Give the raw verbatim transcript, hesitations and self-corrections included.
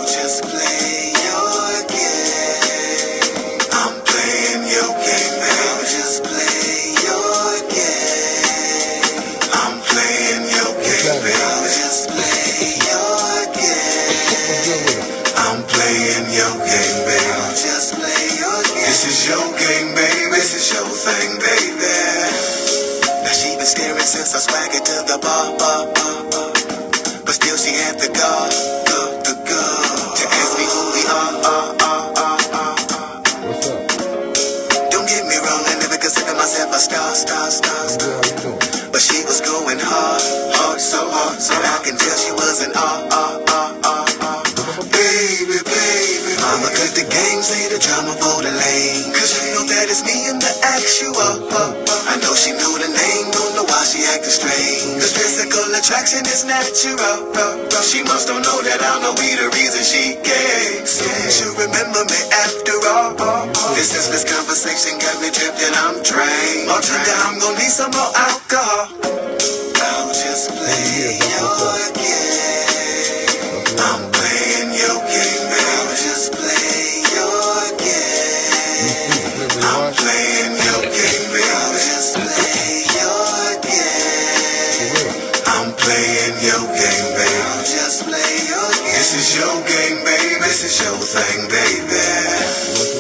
just play your game. I'm playing your game, baby. I'll just play your game. I'm playing your game, baby. I'll just play your game. I'm playing your game, baby. I'll just play your game. This is your game, baby. This is your thing, baby. Now she been staring since I swaggered to the bar, bar, bar, bar. But still she had the gall, the, the gall to ask me who we are, are, are, are, are, are. What's up? Don't get me wrong, I never consider myself a star, star, star, star. How you doing? But she was going hard, hard, so hard, so I can tell she was an ah, ah, ah, ah, ah. Baby, baby, mama cut the game, say the drama for the lane. Cause you know that it's me in the actual. Uh, uh. I know she knew the name, don't know why she acting strange. Cause physical attraction is natural. Uh, uh. She must don't know that I know we the reason she came. She'll remember me after all. Uh, uh. This senseless conversation got me tripped and I'm drained. Bartender, I'm gonna need some more alcohol. I'll just play your game. I'm playing your game, baby. I'll just play your game. I'm playing your game, baby. I'll just play your game. I'm playing your game, baby. I'll just play your game. This is your game, baby. This is your thing, baby.